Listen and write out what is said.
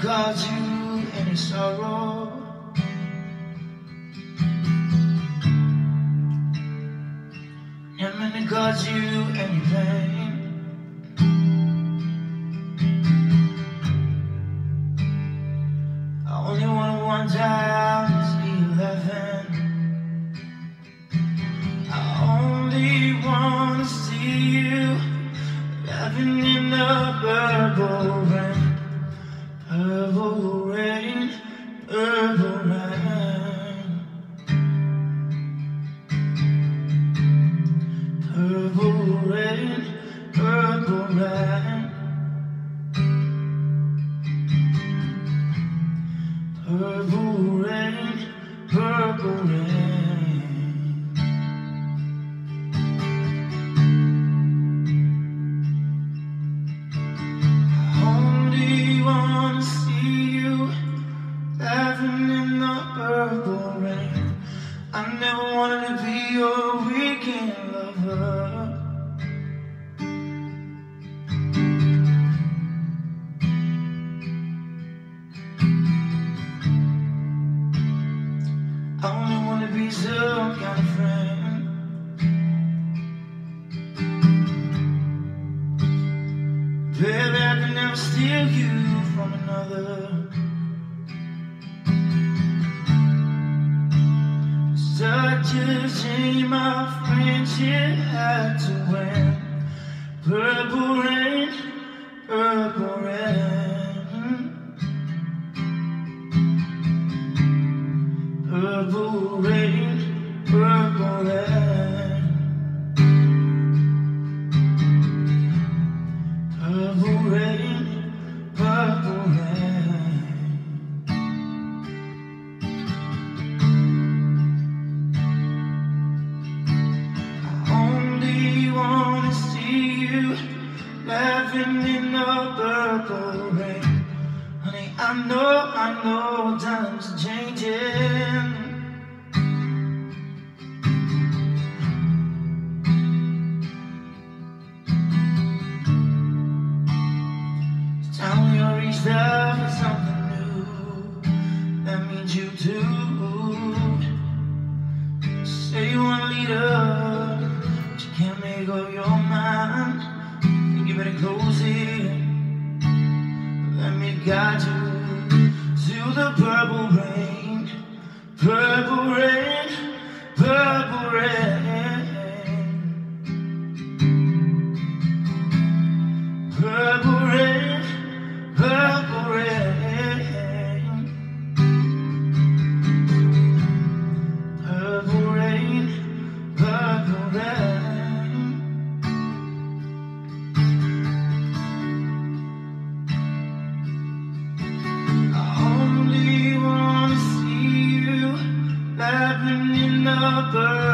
cause you any sorrow. Never meant to cause you any pain. I only wanted one times 11. I only wanna see you laughing in the purple rain. Purple rain, purple rain. Purple rain, purple rain. Purple rain, purple rain. I only wanna see you laughing in the purple rain. I never wanted to be your weekend lover. I only wanna be some kind of friend. Baby, I can never steal you from another. Such a shame our friendship had to end. Purple rain, purple rain. Purple rain, purple rain. Purple rain, purple rain. I only wanna see you laughing in the purple rain. Honey, I know times are changing. It's time we all reached out for something new. That means you too. Say you wanna lead up, but you can't make up your mind. Think you better close it. Let me guide you to the purple rain. Purple rain, purple rain. Purple rain, purple rain. Purple rain, purple rain. I only wanna see you laughing in the purple